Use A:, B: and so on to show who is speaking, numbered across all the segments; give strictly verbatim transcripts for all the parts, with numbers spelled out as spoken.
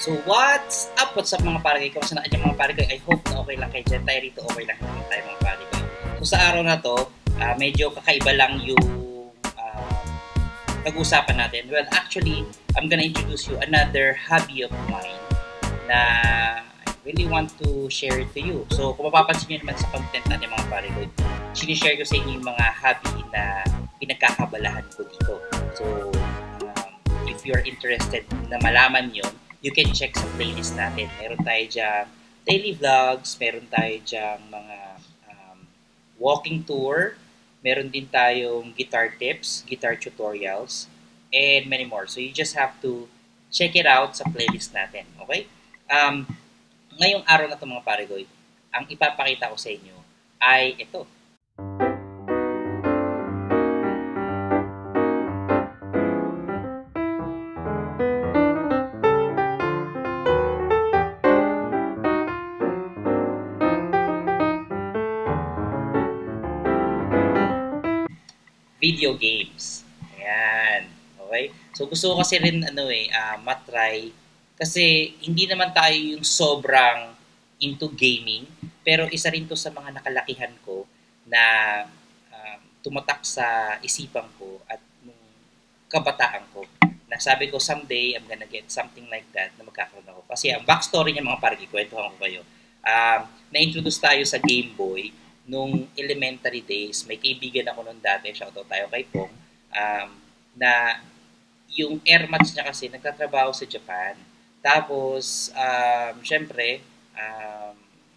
A: So, what's up? What's up mga pare? Kamusta na kayo mga pare? I hope na okay lang kayo dyan. Tayo rito, okay lang naman tayo mga pare. So, sa araw na to, uh, medyo kakaiba lang yung uh, pag-usapan natin. Well, actually, I'm gonna introduce you another hobby of mine na I really want to share it to you. So, kung mapapansin nyo naman sa content natin mga pare ko, sinishare ko sa inyo yung mga hobby na pinagkakabalahan ko dito. So, um, if you're interested na malaman yun, you can check sa playlist natin. Meron tayo dyan daily vlogs, meron tayo dyan mga um, walking tour, meron din tayong guitar tips, guitar tutorials, and many more. So you just have to check it out sa playlist natin. Okay? Um, ngayong araw na ito mga paregoy, ang ipapakita ko sa inyo ay ito. Video games. Ayan. Okay? So, gusto ko kasi rin, ano eh, uh, matry. Kasi, hindi naman tayo yung sobrang into gaming. Pero, isa rin to sa mga nakalakihan ko na uh, tumatak sa isipan ko at nung kabataan ko. Na sabi ko, someday, I'm gonna get something like that na magkakaroon ako. Kasi, ang backstory niya, mga parang ikwentuhan ko kayo. Uh, na-introduce tayo sa Game Boy nung elementary days. May kaibigan ako noon dati, shoutout tayo kay Pong, um, na yung airmats niya kasi nagtatrabaho sa Japan. Tapos, um, syempre, um,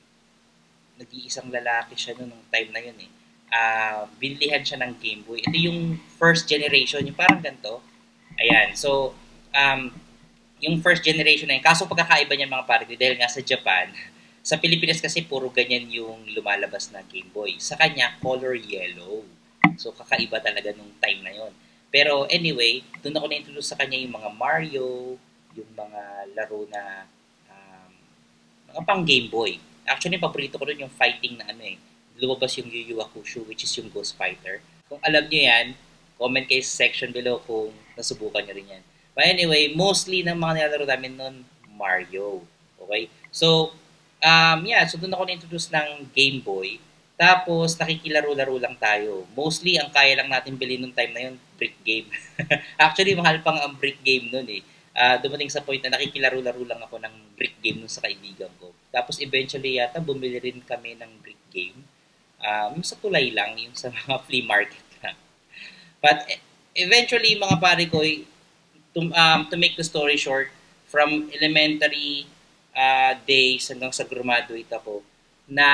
A: nag-iisang lalaki siya noon nung time na yun eh. Uh, binilihan siya ng Game Boy. Ito yung first generation, yung parang ganito. Ayan, so, um, yung first generation na yun, kaso pagkakaiba niya mga pare, dahil nga sa Japan, sa Pilipinas kasi puro ganyan yung lumalabas na Game Boy. Sa kanya, color yellow. So, kakaiba talaga nung time na yon. Pero anyway, doon ako na-introduce sa kanya yung mga Mario, yung mga laro na um, mga pang Game Boy. Actually, paborito ko rin yung fighting na ano eh. Lumabas yung Yu Yu Hakusho, which is yung Ghost Fighter. Kung alam nyo yan, comment kayo sa section below kung nasubukan nyo rin yan. But anyway, mostly ng mga nilalaro namin nun, Mario. Okay? So, Um, yeah, so doon ako na-introduce ng Game Boy. Tapos, nakikilaro-laro lang tayo. Mostly, ang kaya lang natin bilhin nung time na yun, brick game. Actually, mahal pang ang brick game nun eh. Uh, dumating sa point na nakikilaro-laro lang ako ng brick game nun sa kaibigan ko. Tapos, eventually yata, bumili rin kami ng brick game. Um, yung sa tulay lang, yung sa mga flea market lang. But, eventually, mga pare ko, to, um, to make the story short, from elementary Uh, days hanggang sa graduate ako, na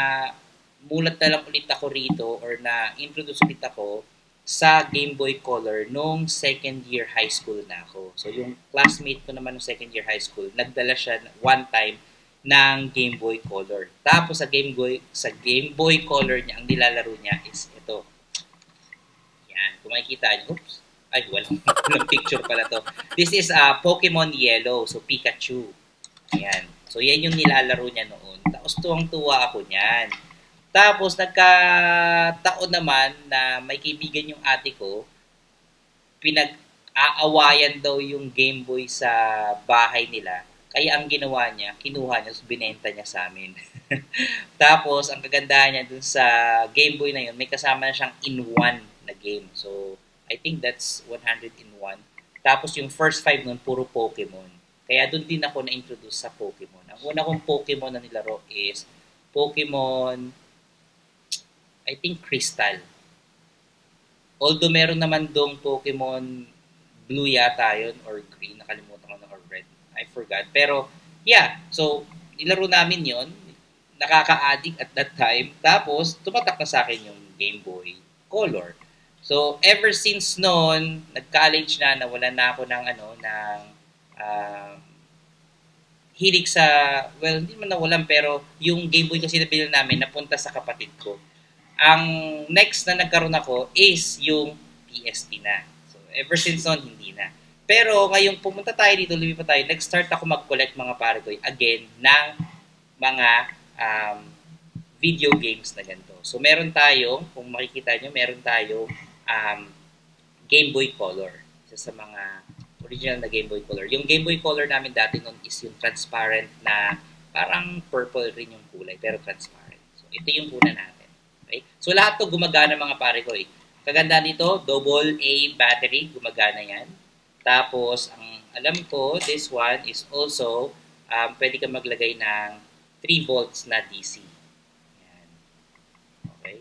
A: mulat na lang ulit ako rito or na introduce ulit ako sa Game Boy Color nung second year high school na ako. So yung classmate ko naman nung second year high school, nagdala siya one time ng Game Boy Color. Tapos sa Game Boy, sa Game Boy Color niya, ang nilalaro niya is ito. Yan, kung makikita niyo, oops, ay walang, walang picture pala to. This is uh, Pokemon Yellow, so Pikachu. Ayan. So, yan yung nilalaro niya noon. Tapos, tuwang-tuwa ako niyan. Tapos, nagkataon naman na may kaibigan yung ate ko, pinag-aawayan daw yung Game Boy sa bahay nila. Kaya ang ginawa niya, kinuha niya, so binenta niya sa amin. Tapos, ang kagandahan niya dun sa Game Boy na yun, may kasama na siyang in one na game. So, I think that's one hundred in one. Tapos, yung first five nun, puro Pokemon. Kaya doon din ako na-introduce sa Pokemon. Ang una kong Pokemon na nilaro is Pokemon, I think Crystal. Although meron naman doong Pokemon Blue yata yun, or Green, nakalimutan ko na, or Red. I forgot. Pero, yeah. So, nilaro namin yon, nakaka-addict at that time. Tapos, tumatak na sa akin yung Game Boy Color. So, ever since noon, nag-college na, nawala na ako ng ano, ng Uh, hilig sa, well, hindi man nawalan, pero yung Game Boy kasi nabili namin, napunta sa kapatid ko. Ang next na nagkaroon ako is yung P S P na. So, ever since noon, hindi na. Pero ngayong pumunta tayo dito, lumipat tayo, nag-start ako mag-collect mga pare ko, again, ng mga um, video games na ganito. So, meron tayo, kung makikita nyo, meron tayo um, Game Boy Color. Isa sa mga original na Game Boy Color. Yung Game Boy Color namin dati nun is yung transparent na parang purple rin yung kulay, pero transparent. So, ito yung una natin. Okay? So, lahat to gumagana mga pare ko eh. Kaganda nito, double A battery, gumagana yan. Tapos, ang alam ko, this one is also, um, pwede ka maglagay ng three volts na D C. Yan. Okay?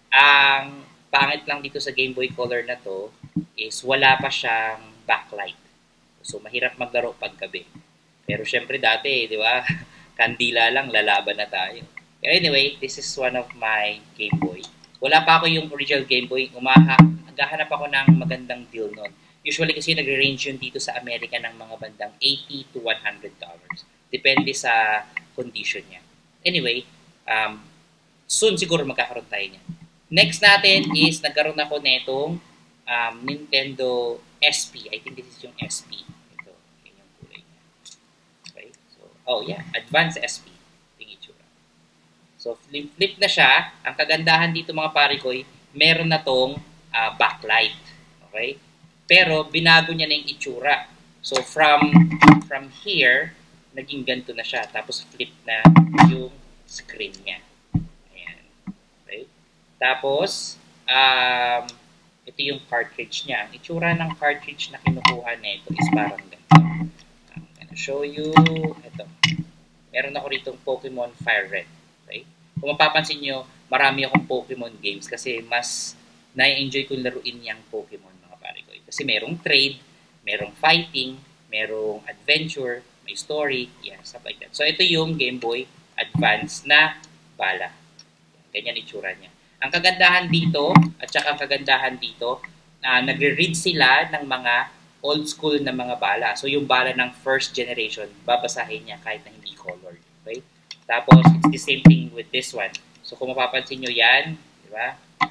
A: Ang pangit lang dito sa Game Boy Color na to is wala pa siyang backlight. So, mahirap maglaro pag gabi. Pero syempre dati, di ba? Kandila lang, lalaban na tayo. Pero anyway, this is one of my Game Boy. Wala pa ako yung original Game Boy. Umaha, naghahanap ako ng magandang deal nun. Usually kasi nagre-range yun dito sa Amerika ng mga bandang eighty to one hundred dollars. Depende sa condition niya. Anyway, um, soon siguro magkakaroon tayo niya. Next natin is nagkaroon ako netong um, Nintendo S P. I think this is yung S P. Ito, yun yung kulay niya. Okay? So, oh yeah, Advanced S P. Yung itsura. So, flip-flip na siya. Ang kagandahan dito mga pare ko, meron na tong uh, backlight. Okay? Pero, binago niya na yung itsura. So, from from here, naging ganito na siya. Tapos, flip na yung screen niya. Ayan. Okay? Tapos, um, ito yung cartridge niya. Ang itsura ng cartridge na kinukuha nito is parang ganito. I'm gonna show you. Ito. Meron ako rito Pokemon Fire Red. Okay? Kung mapapansin nyo, marami akong Pokemon games kasi mas na-enjoy kong laruin yung Pokemon mga pare ko. Kasi merong trade, merong fighting, merong adventure, may story, yeah, stuff like that. So, ito yung Game Boy Advance na bala. Ganyan itsura niya. Ang kagandahan dito, at saka ang kagandahan dito, uh, nagre-read sila ng mga old school na mga bala. So, yung bala ng first generation, babasahin niya kahit na hindi colored. Okay? Tapos, it's the same thing with this one. So, kung mapapansin nyo yan, di ba?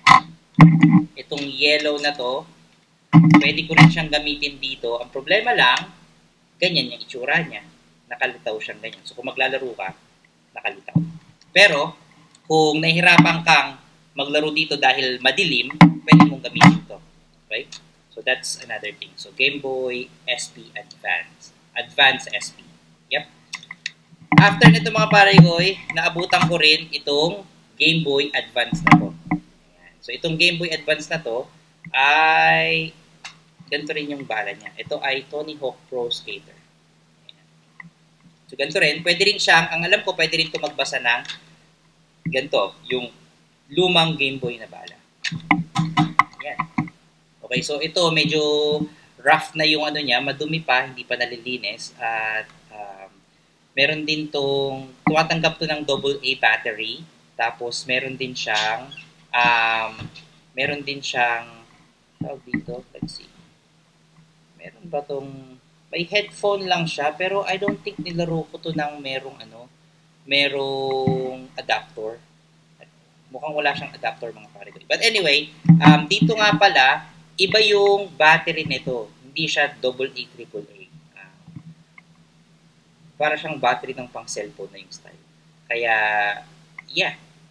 A: Itong yellow na to, pwede ko rin siyang gamitin dito. Ang problema lang, ganyan yung itsura niya. Nakalitaw siyang ganyan. So, kung maglalaro ka, nakalitaw. Pero, kung nahihirapan kang maglaro dito dahil madilim, pwede mong gamitin ito. Okay? So, that's another thing. So, Game Boy S P Advance. Advance S P. Yep. After nito mga pare ko, naabutan ko rin itong Game Boy Advance na to. So, itong Game Boy Advance na to ay ganito rin yung bala niya. Ito ay Tony Hawk Pro Skater. Ayan. So, ganito rin. Pwede rin siyang, ang alam ko, pwede rin ito magbasa ng ganito, yung lumang Game Boy na bala. Ayan. Okay, so ito medyo rough na yung ano niya, madumi pa, hindi pa nalilinis. At um, meron din tong, tumatanggap to ng double A battery. Tapos meron din siyang, um, meron din siyang, tawag dito, let's see. Meron ba tong, may headphone lang siya, pero I don't think nilaro ko to ng merong ano, merong adapter. Mukhang wala siyang adapter mga pare ko. But anyway, um, dito nga pala, iba yung battery nito. Hindi siya double A, triple A. Uh, para siyang battery ng pang cellphone na yung style. Kaya, yeah.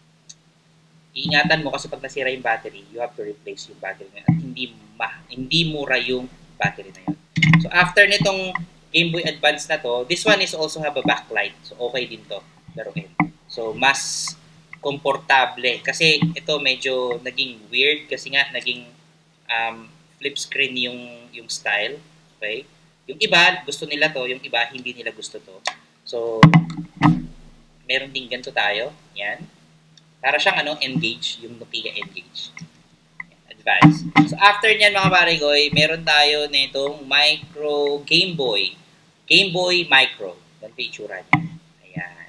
A: Iingatan mo kasi pag nasira yung battery, you have to replace yung battery na yun. At hindi, ma hindi mura yung battery na yun. So, after nitong Game Boy Advance na to, this one is also have a backlight. So, okay din to. Laruin. So, mas komportable. Kasi ito medyo naging weird kasi nga naging um, flip screen yung, yung style. Okay? Yung iba, gusto nila to. Yung iba, hindi nila gusto to. So, meron din ganito tayo. Yan. Para siyang ano, Engage. Yung Nokia Engage. Advance. So, after nyan mga pare-goy, meron tayo nitong Micro Game Boy. Game Boy Micro. Ganito yung itsura niya. Ayan.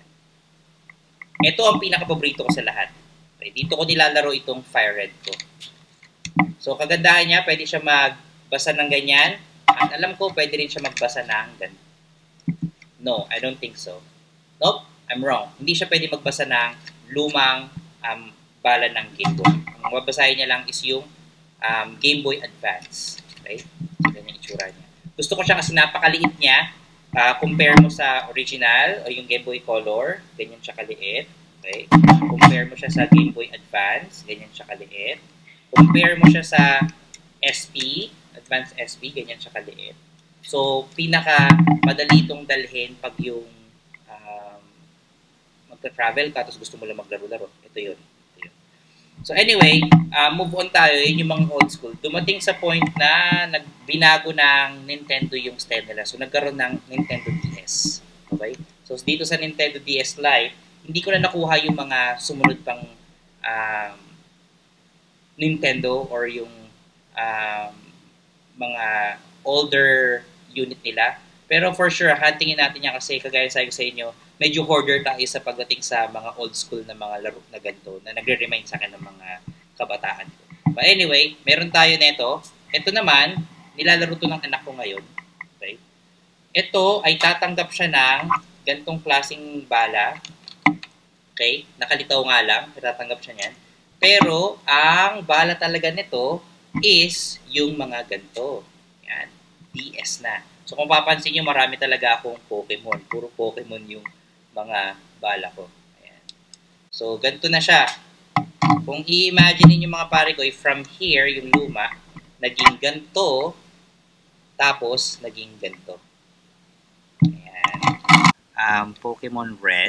A: Ito ang pinaka-paborito ko sa lahat. Okay, dito ko nilalaro itong Fire Red ko. So, kagandahan niya, pwede siya magbasa ng ganyan. At alam ko, pwede rin siya magbasa ng ganyan. No, I don't think so. Nope, I'm wrong. Hindi siya pwede magbasa ng lumang um, bala ng Game Boy. Ang mabasahin niya lang is yung um, Game Boy Advance. Okay? So, ganyan yung itsura niya. Gusto ko siya kasi napakaliit niya. Uh, compare mo sa original o yung Game Boy Color, ganyan siya kaliit. Okay? Compare mo siya sa Game Boy Advance, ganyan siya kaliit. Compare mo siya sa S P, Advance S P, ganyan siya kaliit. So, pinaka madali itong dalhin pag yung um, magta-travel ka tapos gusto mo lang maglaro-laro. Ito yun. Ito yun. So anyway, uh, move on tayo. Yun yung mga old school. Dumating sa point na nagbinago ng Nintendo yung style nila. So nagkaroon ng Nintendo D S. Okay? So dito sa Nintendo D S Lite, hindi ko na nakuha yung mga sumunod pang um, Nintendo or yung um, mga older unit nila. Pero for sure, huntingin natin yan kasi kagaya sabi ko sa inyo, medyo hoarder tayo sa pagdating sa mga old school na mga laro na ganito na nagre-remind sa akin ng mga kabataan ko. But anyway, meron tayo nito. Ito naman, nilalaro to ng anak ko ngayon. Okay? Ito ay tatanggap siya ng ganitong klaseng bala. Okay? Nakalitaw nga lang, tatanggap siya niyan. Pero, ang bala talaga nito is yung mga ganito. Yan. D S na. So kung papansin nyo, marami talaga akong Pokemon. Puro Pokemon yung mga bala ko. Ayan. So ganito na siya. Kung i-imagine niyo mga pare ko, from here, yung luma, naging ganito, tapos naging ganito. Ayan. Um, Pokemon Red.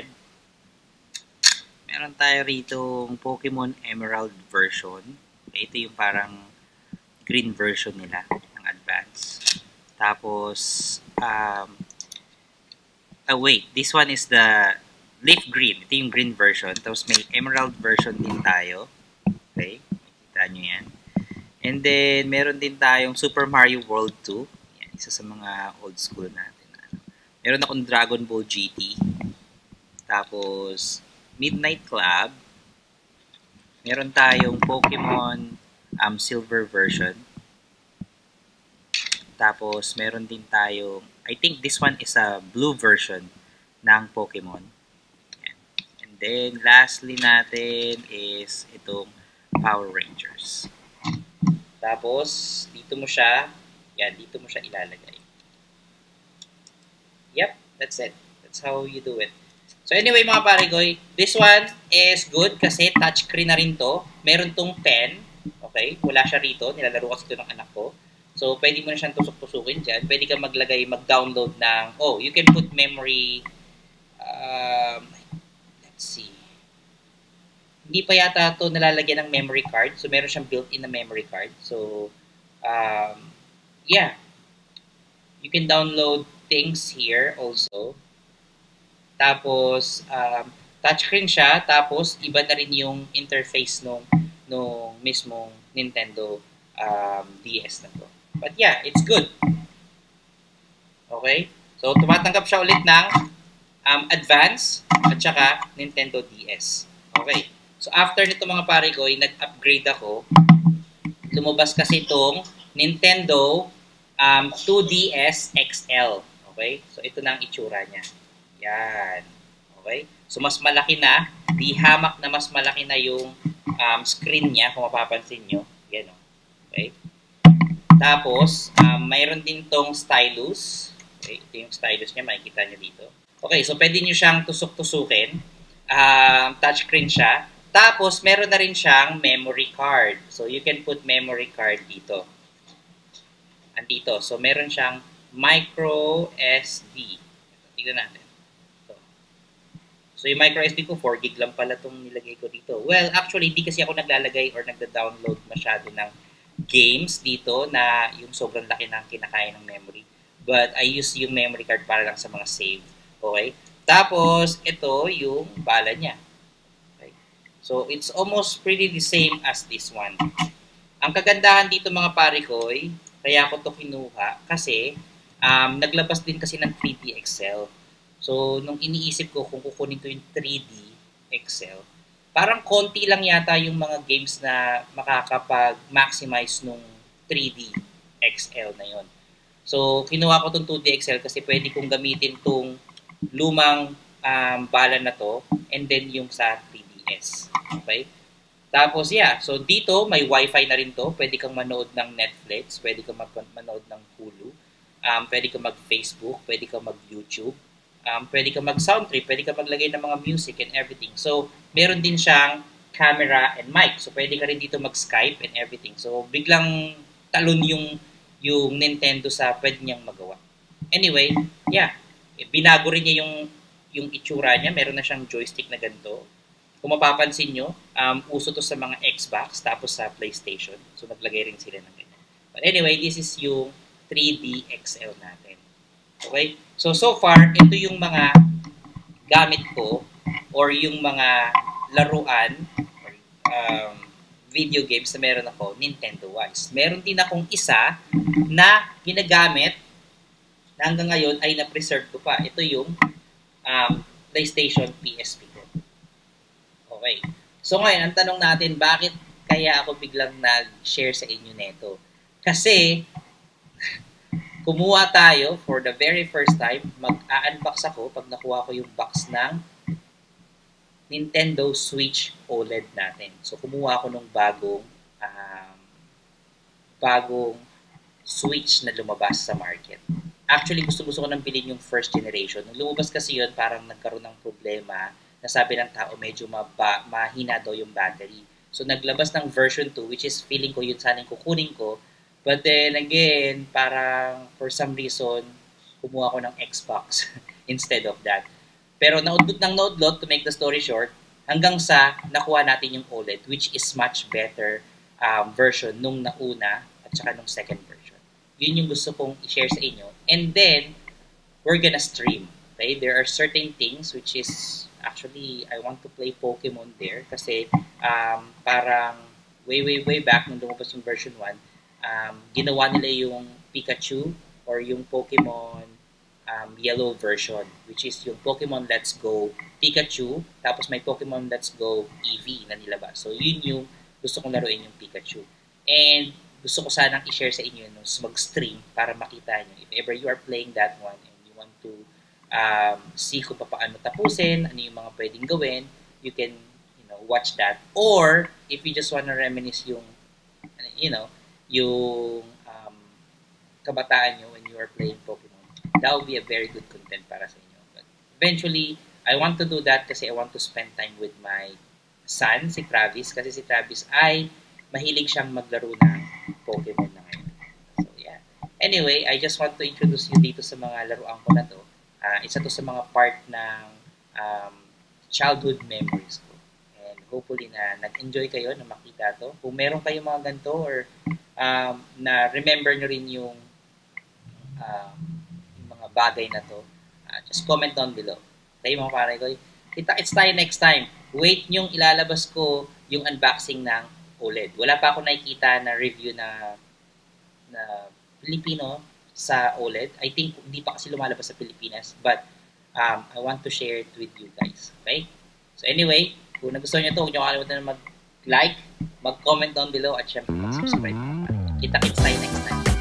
A: Meron tayo rito Pokemon Emerald version. Ito yung parang green version nila ng Advance. Tapos, um, oh wait, this one is the leaf green. Ito yung green version. Tapos may emerald version din tayo. Okay, makikita nyo yan. And then, meron din tayong Super Mario World two. Yan, isa sa mga old school natin. Meron akong Dragon Ball G T. Tapos, Midnight Club. Meron tayong Pokemon um, Silver version. Tapos, meron din tayong, I think this one is a blue version ng Pokemon. Yan. And then, lastly natin is itong Power Rangers. Tapos, dito mo siya, yan, dito mo siya ilalagay. Yep, that's it. That's how you do it. So anyway mga pare-goy, this one is good kasi touchscreen na rin to. Meron tong pen, okay? Wala siya rito, nilalaro kasi ito ng anak ko. So, pwede mo na siyang tusok-tusukin dyan. Pwede ka maglagay, mag-download ng, oh, you can put memory, um, let's see. Hindi pa yata ito nalalagyan ng memory card. So, meron siyang built-in na memory card. So, um, yeah. You can download things here also. Tapos, um, touchscreen siya. Tapos, iba na rin yung interface nung, nung mismong Nintendo um, D S na to. But yeah, it's good. Okay? So, tumatanggap siya ulit ng um, Advance at saka Nintendo D S. Okay. So, after nito mga pare ko, nag-upgrade ako. Lumabas kasi itong Nintendo um, two D S X L. Okay? So, ito na ang itsura niya. Yan. Okay? So, mas malaki na. Di hamak na mas malaki na yung um, screen niya, kung mapapansin nyo. Yan o. Okay? Tapos, um, mayroon din tong stylus. Okay, ito yung stylus niya, makikita nyo dito. Okay, so pwede nyo siyang tusok-tusukin. Um, touchscreen siya. Tapos, meron na rin siyang memory card. So, you can put memory card dito. Andito. So, meron siyang micro S D. Tignan natin. So, so yung micro S D ko, four gig lang pala itong nilagay ko dito. Well, actually, hindi kasi ako naglalagay or nagda-download masyado ng games dito na yung sobrang laki ng kinakaya ng memory. But I use yung memory card para lang sa mga save. Okay? Tapos, ito yung bala niya. Okay? So, it's almost pretty the same as this one. Ang kagandahan dito mga pare ko, kaya ko to kinuha kasi um, naglabas din kasi ng three D Excel. So, nung iniisip ko kung kukunin ko yung three D Excel, parang konti lang yata yung mga games na makakapag-maximize nung three D X L na yon. So, kinuha ko itong two D X L kasi pwede kong gamitin itong lumang um, bala na to and then yung sa three D S. Okay? Tapos, yeah. So, dito, may Wi-Fi na rin to. Pwede kang manood ng Netflix. Pwede kang manood ng Hulu. Um, pwede kang mag-Facebook. Pwede kang mag-YouTube. Um, pwede ka mag-soundtrip, pwede ka maglagay ng mga music and everything. So, meron din siyang camera and mic. So, pwede ka rin dito mag-Skype and everything. So, biglang talon yung, yung Nintendo sa pwede niyang magawa. anyway, yeah. Binago rin niya yung yung itsura niya. Meron na siyang joystick na ganito. Kung mapapansin nyo, um, uso to sa mga Xbox tapos sa PlayStation. So, naglagay rin sila ng ganyan. But anyway, this is yung three D X L natin. Okay? So, so far, ito yung mga gamit ko or yung mga laruan or um, video games na meron ako Nintendo-wise. Meron din akong isa na ginagamit na hanggang ngayon ay na-preserve ko pa. Ito yung um, PlayStation P S P ko. Okay. So ngayon, ang tanong natin, bakit kaya ako biglang nag-share sa inyo neto? Kasi, kumuha tayo for the very first time, mag-a-unbox ako pag nakuha ko yung box ng Nintendo Switch O L E D natin. So, kumuha ako ng bagong um, bagong Switch na lumabas sa market. Actually, gusto-gusto ko nang bilhin yung first generation. Nung lumabas kasi yun, parang nagkaroon ng problema na sabi ng tao medyo maba, mahina daw yung battery. So, naglabas ng version two, which is feeling ko yun sana yung kukunin ko. But then again, parang for some reason, kumuha ko ng Xbox instead of that. Pero naudlot ng naudlot, to make the story short, hanggang sa nakuha natin yung O L E D, which is much better um, version nung nauna at saka nung second version. Yun yung gusto kong i-share sa inyo. And then, we're gonna stream. Okay? There are certain things which is, actually, I want to play Pokemon there kasi um, parang way, way, way back nung lumabas yung version one, um, ginawa nila yung Pikachu or yung Pokemon um, yellow version, which is yung Pokemon Let's Go Pikachu, tapos may Pokemon Let's Go Eevee na nilabas. So, yun yung gusto kong laruin yung Pikachu. And gusto ko sanang i-share sa inyo no, mag-stream para makita nyo. If ever you are playing that one and you want to um, see kung paano tapusin, ano yung mga pwedeng gawin, you can you know, watch that. Or, if you just wanna reminisce yung, you know, yung um, kabataan nyo when you are playing Pokemon, that will be a very good content para sa inyo. But eventually, I want to do that kasi I want to spend time with my son, si Travis, kasi si Travis ay mahilig siyang maglaro ng Pokemon na ngayon. So, yeah. Anyway, I just want to introduce you dito sa mga laruan ko na to. Uh, isa to sa mga part ng um, childhood memories ko. And hopefully na nag-enjoy kayo na makita to. Kung meron kayong mga ganito or um, na remember nyo rin yung, uh, yung mga bagay na to, uh, just comment down below. Tayo mga pare ko. Kita-kits tayo next time. Wait nyong ilalabas ko yung unboxing ng O L E D. Wala pa ako nakikita na review na na Filipino sa O L E D. I think hindi pa kasi lumalabas sa Pilipinas. But um, I want to share it with you guys. Okay? So anyway, kung nagustuhan nyo ito, huwag nyo kakalimutan na mag-like, mag-comment down below at syempre mag-subscribe. Kita-kits tayo next time.